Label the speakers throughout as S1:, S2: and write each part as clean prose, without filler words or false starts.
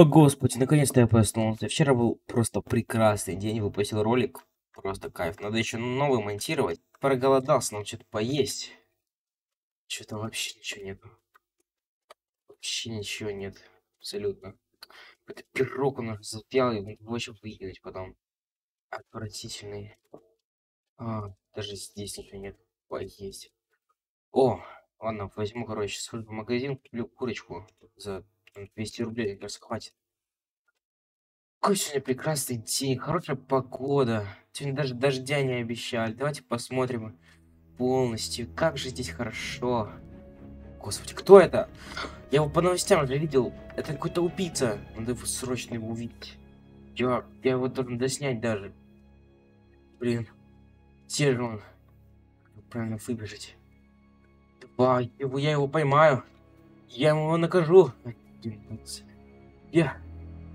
S1: Господи, наконец-то я проснулся. Вчера был просто прекрасный день, выпустил ролик. Просто кайф. Надо еще новый монтировать. Проголодался, нам что-то поесть. Что-то вообще ничего нет. Вообще ничего нет. Абсолютно. Это пирог, он уже запял, и его еще выкинуть потом. Отвратительный. Даже здесь ничего нет. Поесть. О, ладно, возьму, короче, схожу в магазин, куплю курочку за 200 рублей, мне кажется, хватит. Какой сегодня прекрасный день, хорошая погода. Сегодня даже дождя не обещали. Давайте посмотрим полностью. Как же здесь хорошо. Господи, кто это? Я его по новостям уже видел. Это какой-то убийца. Надо его срочно его увидеть. Я его должен доснять даже. Блин. Где же он? Как правильно выбежать? Давай, я его поймаю. Я его накажу. Я.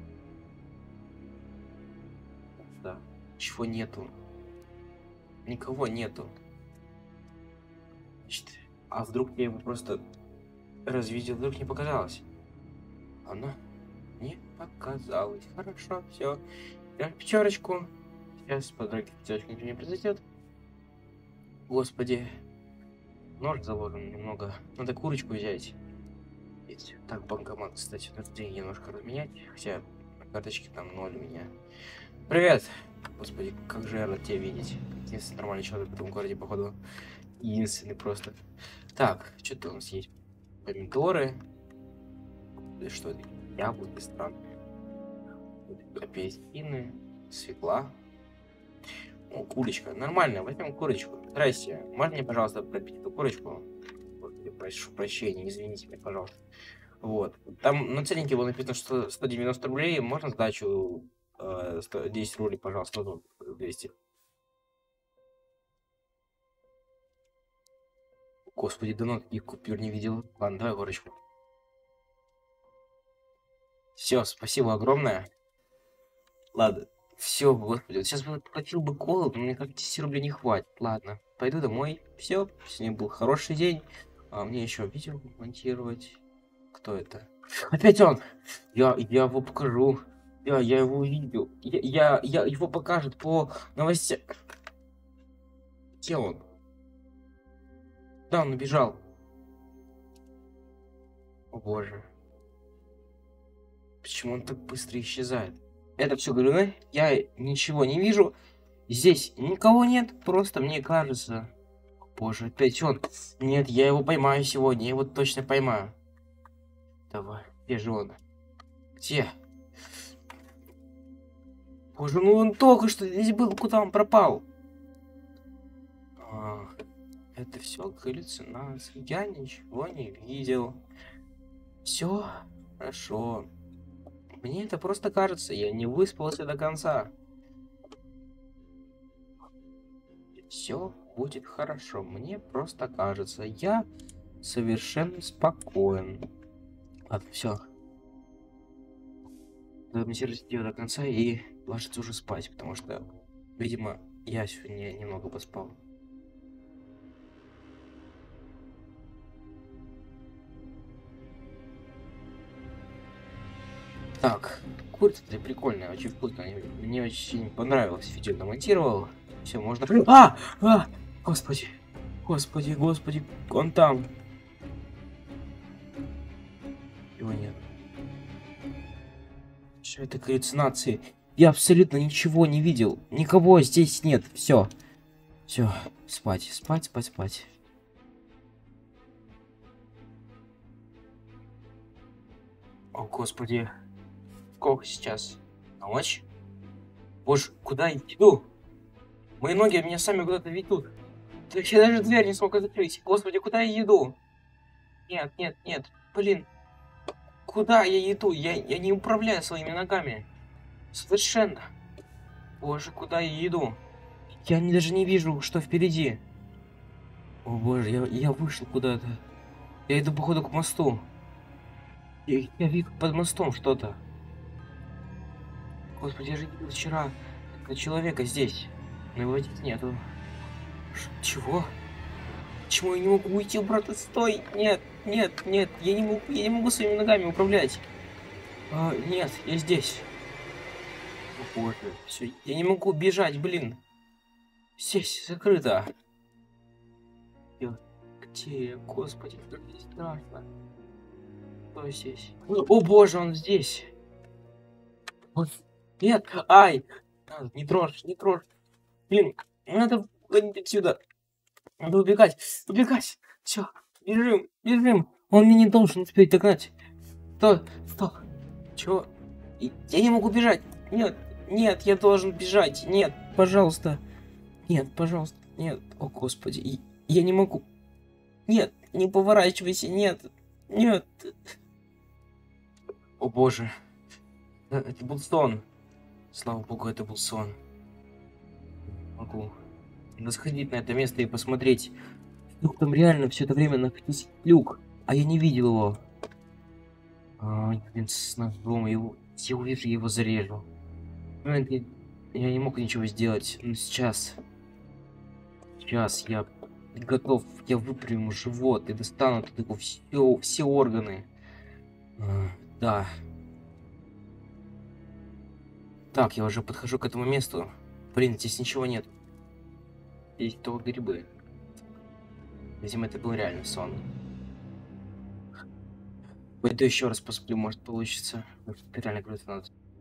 S1: Да. Чего нету? Никого нету. Значит, а вдруг я его просто развидел, вдруг не показалось? Она не показалась. Хорошо, все. Берем пятерочку. Сейчас по дороге пятерочку ничего не произойдет. Господи. Нож заложен немного. Надо курочку взять. Есть. Так, банкомат, кстати, надо деньги немножко разменять. Хотя на карточке там 0 у меня. Привет! Господи, как же я рад тебя видеть. Единственный нормальный человек в этом городе, походу. Единственный просто. Так, что-то у нас есть. Помидоры. Да что это? Яблоки странные. Апельсины. Свекла. О, курочка. Нормально, возьмем курочку. Здрасте. Можно мне, пожалуйста, пропить эту курочку? Прошу прощения, извините меня, пожалуйста. Вот. Там на ценнике было написано, что 190 рублей. Можно сдачу 10 рублей, пожалуйста, ну, 200. Господи, давно таких купюр не видел. Ладно, давай горочку. Все, спасибо огромное. Ладно. Все, господи, вот сейчас бы платил бы колу, но мне как-то 10 рублей не хватит. Ладно, пойду домой. Все, сегодня был хороший день. Мне еще видео монтировать. Кто это? Опять он! Я его покажу. Я его увидел. Я его покажут по новостям. Где он? Да, он убежал. О боже. Почему он так быстро исчезает? Это все говорю, я ничего не вижу. Здесь никого нет, просто мне кажется. Боже, опять он. Нет, я его поймаю сегодня, я его точно поймаю. Давай, где же он? Где? Боже, ну он только что здесь был, куда он пропал? Это все галлюцинации. Я ничего не видел. Все хорошо. Мне это просто кажется, я не выспался до конца. Все будет хорошо. Мне просто кажется, я совершенно спокоен. Ладно, все. Надо монтировать видео до конца и ложиться уже спать, потому что, видимо, я сегодня немного поспал. Так, курица-то прикольная, очень вкусная. Мне очень понравилось, видео намонтировал. Все, можно... Господи, господи, господи, он там. Его нет. Что это галлюцинации? Я абсолютно ничего не видел. Никого здесь нет. Все. Все. Спать, спать, спать, спать. О, господи. Сколько сейчас? Ночь? Боже, куда я иду? Мои ноги меня сами куда-то ведут. Я даже дверь не смог закрыть. Господи, куда я иду? Нет, нет, нет. Блин. Куда я иду? Я не управляю своими ногами. Совершенно. Боже, куда я иду? Я даже не вижу, что впереди. О боже, я вышел куда-то. Я иду, походу, к мосту. Я вижу под мостом что-то. Господи, я же видел вчера человека здесь. Но его здесь нету. Чего? Почему я не могу уйти, брат? Стой! Нет, нет, нет, я не могу своими ногами управлять. Нет, я здесь. О, боже, все, я не могу бежать, блин. Здесь закрыто. Где я? Господи, как здесь страшно. Кто здесь? О боже, он здесь. Нет, ай! Не трожь, не трожь. Блин, надо уходить отсюда. Надо убегать, убегать. Все, бежим, бежим. Он меня не должен успеть догнать. Стоп, стоп. Чего? Я не могу бежать. Нет, нет, я должен бежать. Нет, пожалуйста. Нет, пожалуйста. Нет. О, господи. Я не могу. Нет, не поворачивайся. Нет. Нет. О, боже. Это был сон. Слава богу, это был сон. Могу. Надо сходить на это место и посмотреть. Вдруг там реально все это время находился люк, а я не видел его. Блин, с ножом его. Я увижу, я его зарежу. Блин, я не мог ничего сделать. Но сейчас. Сейчас я готов. Я выпряму живот и достану от этого все органы. Да. Так, я уже подхожу к этому месту. Блин, здесь ничего нет. Здесь только грибы. Видимо, это был реально сон. Пойду еще раз посплю, может получится. Это реально круто надо.